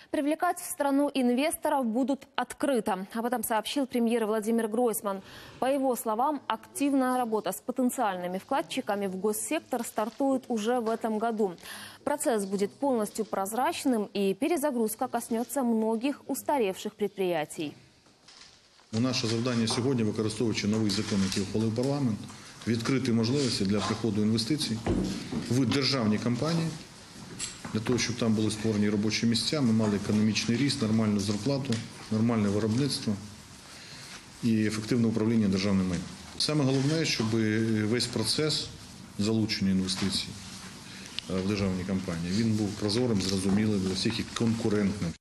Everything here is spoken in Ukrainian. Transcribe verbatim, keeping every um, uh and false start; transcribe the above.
Привлекать в страну инвесторов будут открыто. Об этом сообщил премьер Владимир Гройсман. По его словам, активная работа с потенциальными вкладчиками в госсектор стартует уже в этом году. Процесс будет полностью прозрачным, и перезагрузка коснется многих устаревших предприятий. Наше завдання сьогодні, використовуючи новий закон, який ухвалив парламент, відкрити можливості для приходу інвестицій в державні компанії, для того, щоб там були створені робочі місця, ми мали економічний ріст, нормальну зарплату, нормальне виробництво і ефективне управління державним майном. Саме головне, щоб весь процес залучення інвестицій в державні компанії, він був прозорим, зрозумілим для всіх і конкурентним.